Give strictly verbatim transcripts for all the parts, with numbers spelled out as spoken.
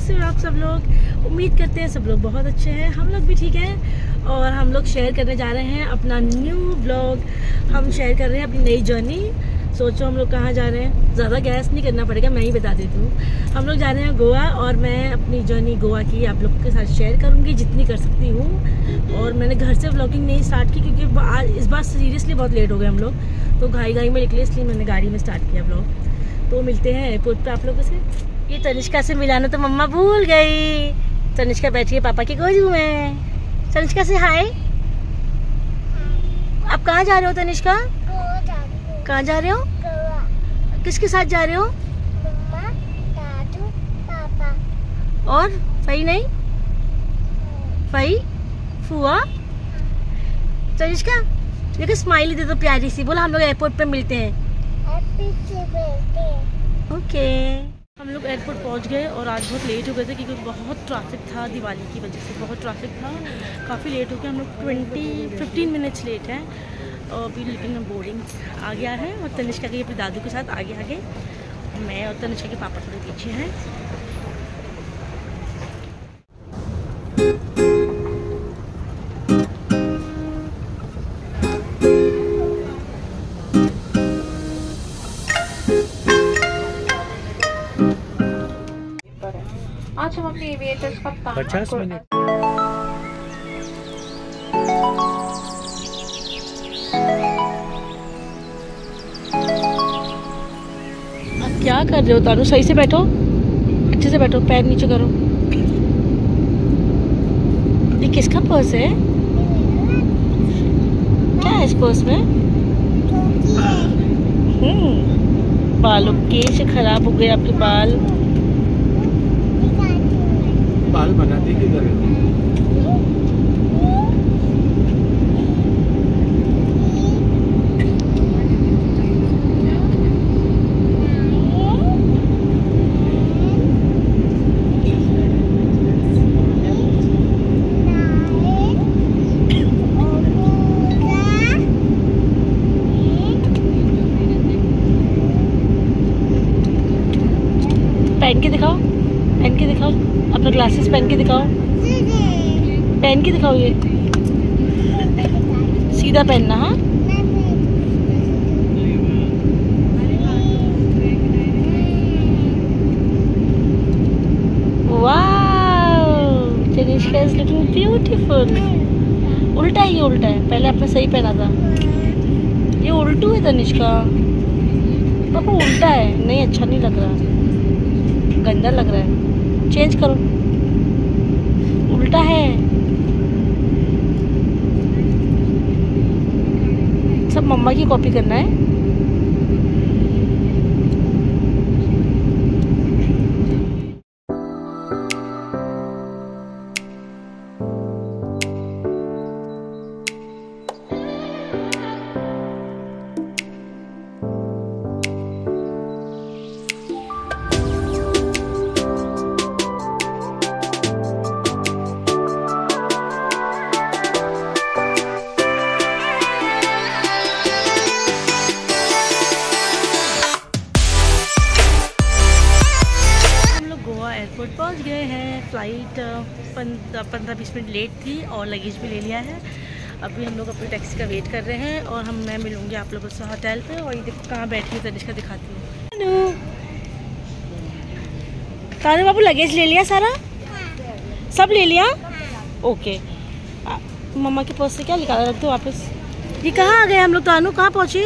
कैसे हो आप सब लोग? उम्मीद करते हैं सब लोग बहुत अच्छे हैं, हम लोग भी ठीक हैं। और हम लोग शेयर करने जा रहे हैं अपना न्यू व्लॉग। हम शेयर कर रहे हैं अपनी नई जर्नी। सोचो हम लोग कहाँ जा रहे हैं, ज़्यादा गैस नहीं करना पड़ेगा, मैं ही बता देती हूँ। हम लोग जा रहे हैं गोवा और मैं अपनी जर्नी गोवा की आप लोगों के साथ शेयर करूँगी जितनी कर सकती हूँ। और मैंने घर से व्लॉगिंग नहीं स्टार्ट की क्योंकि इस बार सीरियसली बहुत लेट हो गए हम लोग, तो घाई घाई में निकले, इसलिए मैंने गाड़ी में स्टार्ट किया व्लॉग। तो मिलते हैं एयरपोर्ट पे आप लोगों से। ये तनिष्का से मिलाना तो मम्मा भूल गई। तनिष्का बैठी है पापा के गोद में। तनिष्का से हाय। आप कहाँ जा रहे हो तनिष्का? कहाँ जा रहे हो? किसके साथ जा रहे हो? मम्मा, दादू, पापा। और फई नहीं? फई, फुआ। तनिष्का देखो स्माइली दे दो प्यारी सी, बोला हम लोग एयरपोर्ट पे मिलते हैं। ओके हम लोग एयरपोर्ट पहुंच गए और आज बहुत लेट हो गए थे क्योंकि बहुत ट्रैफिक था, दिवाली की वजह से बहुत ट्रैफिक था। काफ़ी लेट हो गया, हम लोग ट्वेंटी फिफ्टीन मिनट्स लेट हैं और अभी लेकिन बोर्डिंग आ गया है। और तनिष्का के अपने दादू के साथ आगे आगे, मैं और तनिष्का के पापा थोड़े पीछे हैं। आज हम अपने एविएटर्स का पचास मिनट आप क्या कर रहे हो तानू? सही से बैठो, अच्छे से बैठो, पैर नीचे करो। ये किसका पर्स है? क्या है इस पर्स में? हम्म बालों कैसे खराब हो गए आपके बाल? बाल बनाते किधर है? पहन के दिखाओ, पहन के दिखाओ अपना ग्लासेस, पहन के दिखाओ, पहन के दिखाओ। ये सीधा पहनना। हाँ wow, Tanishka is looking beautiful. उल्टा है, ये उल्टा है, पहले आपने सही पहना था। ये उल्टू है तनिष्का, पापा उल्टा है, नहीं अच्छा नहीं लग रहा, गंदा लग रहा है, चेंज करो। उल्टा है, सब मम्मा की कॉपी करना है। एयरपोर्ट पहुंच गए हैं। फ़्लाइट पंद्रह बीस मिनट लेट थी और लगेज भी ले लिया है। अभी हम लोग अपनी टैक्सी का वेट कर रहे हैं और हम मैं मिलूंगी आप लोगों से होटल पे। और ये देखो कहाँ बैठी है तनिष्का, दिखाती हूँ। तानू बाबू लगेज ले लिया सारा? सब ले लिया? ओके मम्मा के पर्स से क्या निकाला, रख दो वापस। ये कहाँ आ गए हम लोग? तानू कहाँ पहुँचे?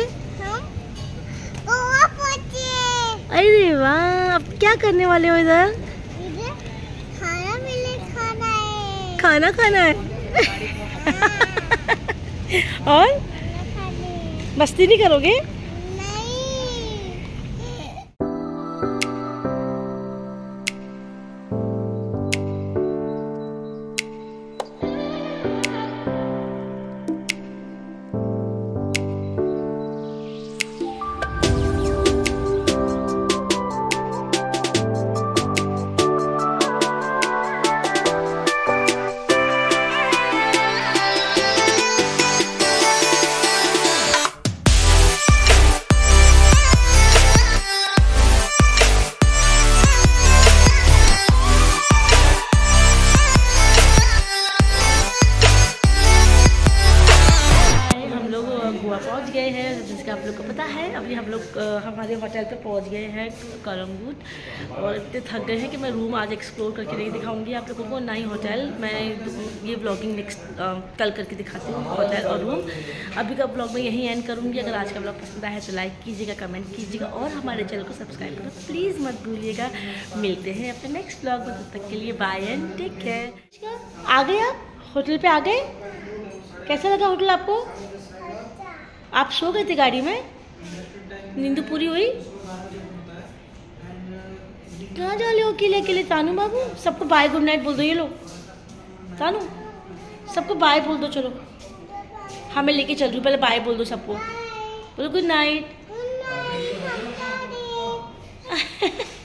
अरे वाह, अब क्या करने वाले हो इधर? खाना मिले, खाना है। खाना खाना है और मस्ती नहीं करोगे? पहुंच गए हैं, जिसका आप लोग को पता है। अभी हम लोग अ, हमारे होटल पे पहुंच गए हैं कलंगूट, और इतने थक गए हैं कि मैं रूम आज एक्सप्लोर करके नहीं दिखाऊंगी आप लोगों को, ना ही होटल। मैं ये व्लॉगिंग नेक्स्ट कल करके दिखाती हूँ, होटल और रूम। अभी का व्लॉग मैं यहीं एंड करूँगी। अगर आज का व्लॉग पसंद आया तो लाइक कीजिएगा, कमेंट कीजिएगा और हमारे चैनल को सब्सक्राइब करना प्लीज़ मत भूलिएगा। मिलते हैं अपने नेक्स्ट व्लॉग में, तब तक के लिए बाय एंड टेक केयर। आ गए आप होटल पे, आ गए? कैसा लगा होटल आपको? आप सो गए थे गाड़ी में? नींद पूरी हुई? कहाँ जा रहे हो अकेले अकेले तानू बाबू? सबको बाय गुड नाइट बोल दो। ये लो तानू, सबको बाय बोल दो। चलो हाँ मैं लेके चल रही हूँ, पहले बाय बोल दो सबको। बोलो गुड नाइट। Good night.